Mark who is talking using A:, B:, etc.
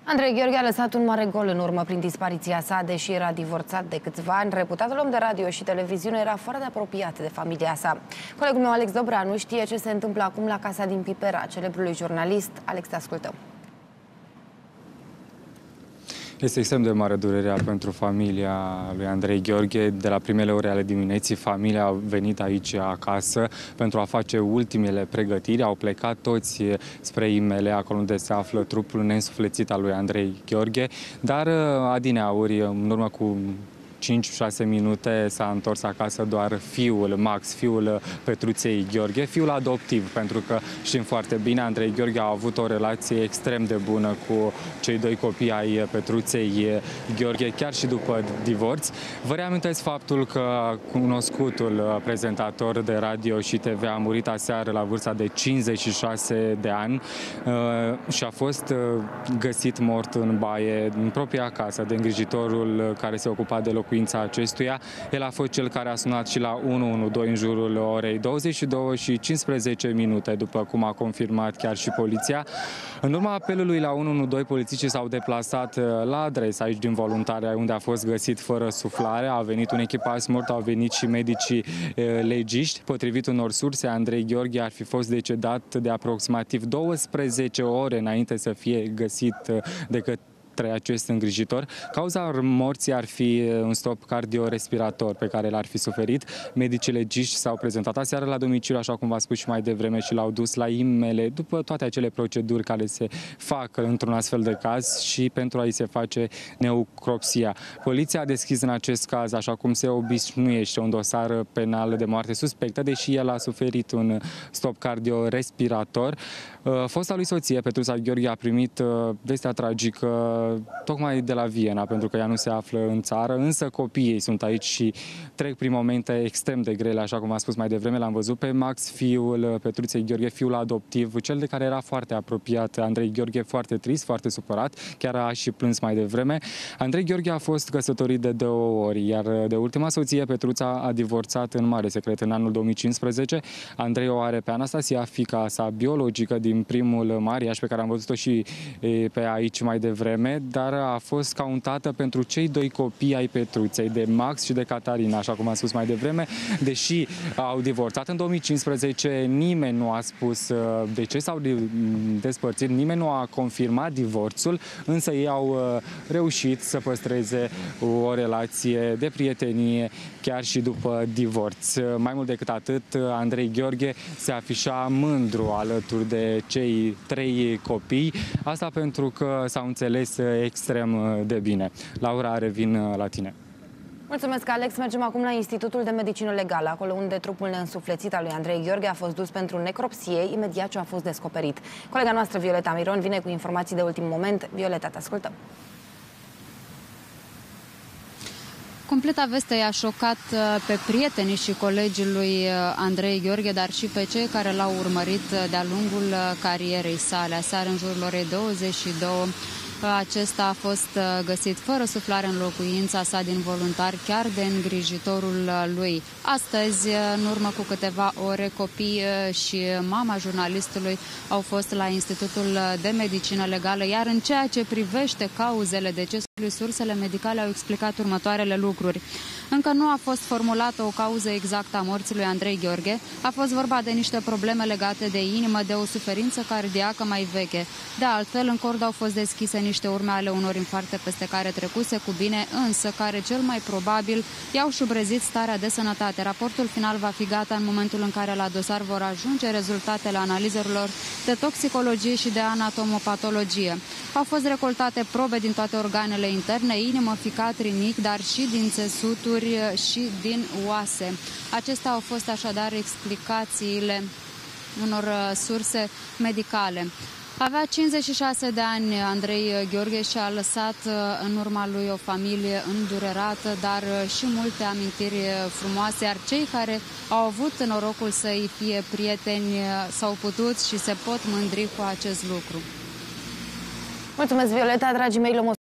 A: Andrei Gheorghe a lăsat un mare gol în urmă prin dispariția sa, deși era divorțat de câțiva ani. Reputatul om de radio și televiziune era foarte apropiat de familia sa. Colegul meu, Alex Dobranu, știe ce se întâmplă acum la casa din Pipera, celebrului jurnalist. Alex, te ascultăm.
B: Este extrem de mare durerea pentru familia lui Andrei Gheorghe. De la primele ore ale dimineții, familia a venit aici acasă pentru a face ultimele pregătiri. Au plecat toți spre Imele, acolo unde se află trupul neînsuflețit al lui Andrei Gheorghe. Dar adineauri, în urmă cu 5-6 minute, s-a întors acasă doar fiul, Max, fiul Petruței Gheorghe, fiul adoptiv, pentru că știm foarte bine, Andrei Gheorghe a avut o relație extrem de bună cu cei doi copii ai Petruței Gheorghe, chiar și după divorț. Vă reamintesc faptul că cunoscutul prezentator de radio și TV a murit aseară la vârsta de 56 de ani și a fost găsit mort în baie, în propria casă, de îngrijitorul care se ocupa de locuința acestuia. El a fost cel care a sunat și la 112 în jurul orei 22:15, după cum a confirmat chiar și poliția. În urma apelului la 112, polițiștii s-au deplasat la adresa aici din Voluntari, unde a fost găsit fără suflare. A venit un echipaj mort, au venit și medicii legiști. Potrivit unor surse, Andrei Gheorghe ar fi fost decedat de aproximativ 12 ore înainte să fie găsit de către acest îngrijitor. Cauza morții ar fi un stop cardiorespirator pe care l-ar fi suferit. Medicii legiști s-au prezentat aseară la domiciliu, așa cum v-am spus și mai devreme, și l-au dus la Imele, după toate acele proceduri care se fac într-un astfel de caz și pentru a-i se face necropsia. Poliția a deschis în acest caz, așa cum se obișnuiește, un dosar penal de moarte suspectă, deși el a suferit un stop cardiorespirator. Fosta lui soție, Petruța Gheorghe, a primit vestea tragică tocmai de la Viena, pentru că ea nu se află în țară, însă copiii ei sunt aici și trec prin momente extrem de grele, așa cum am spus mai devreme. L-am văzut pe Max, fiul Petruței Gheorghe, fiul adoptiv, cel de care era foarte apropiat. Andrei Gheorghe, foarte trist, foarte supărat, chiar a și plâns mai devreme. Andrei Gheorghe a fost căsătorit de 2 ori, iar de ultima soție, Petruța, a divorțat în mare secret în anul 2015. Andrei o are pe Anastasia, fiica sa biologică din primul mariaj, pe care am văzut-o și pe aici mai devreme, dar a fost scautată pentru cei 2 copii ai Petruței, de Max și de Catarina, așa cum am spus mai devreme. Deși au divorțat în 2015, nimeni nu a spus de ce s-au despărțit, nimeni nu a confirmat divorțul, însă ei au reușit să păstreze o relație de prietenie chiar și după divorț. Mai mult decât atât, Andrei Gheorghe se afișa mândru alături de cei 3 copii, asta pentru că s-au înțeles extrem de bine. Laura, revin la tine.
A: Mulțumesc, Alex. Mergem acum la Institutul de Medicină Legală, acolo unde trupul neînsuflețit al lui Andrei Gheorghe a fost dus pentru necropsie imediat ce a fost descoperit. Colega noastră, Violeta Miron, vine cu informații de ultim moment. Violeta, te ascultăm.
C: Completa veste i-a șocat pe prietenii și colegii lui Andrei Gheorghe, dar și pe cei care l-au urmărit de-a lungul carierei sale. Aseară, în jurul orei 22, acesta a fost găsit fără suflare în locuința sa din Voluntari, chiar de îngrijitorul lui. Astăzi, în urmă cu câteva ore, copii și mama jurnalistului au fost la Institutul de Medicină Legală, iar în ceea ce privește cauzele decesului, sursele medicale au explicat următoarele lucruri. Încă nu a fost formulată o cauză exactă a morții lui Andrei Gheorghe. A fost vorba de niște probleme legate de inimă, de o suferință cardiacă mai veche. De altfel, în cord au fost deschise niște urme ale unor infarte peste care trecuse cu bine, însă care cel mai probabil i-au șubrezit starea de sănătate. Raportul final va fi gata în momentul în care la dosar vor ajunge rezultatele analizelor de toxicologie și de anatomopatologie. Au fost recoltate probe din toate organele interne, inimă, ficat, rinic, dar și din țesuturi și din oase. Acestea au fost așadar explicațiile unor surse medicale. Avea 56 de ani Andrei Gheorghe și a lăsat în urma lui o familie îndurerată, dar și multe amintiri frumoase, iar cei care au avut norocul să-i fie prieteni s-au putut și se pot mândri cu acest lucru.
A: Mulțumesc, Violeta, dragii mei.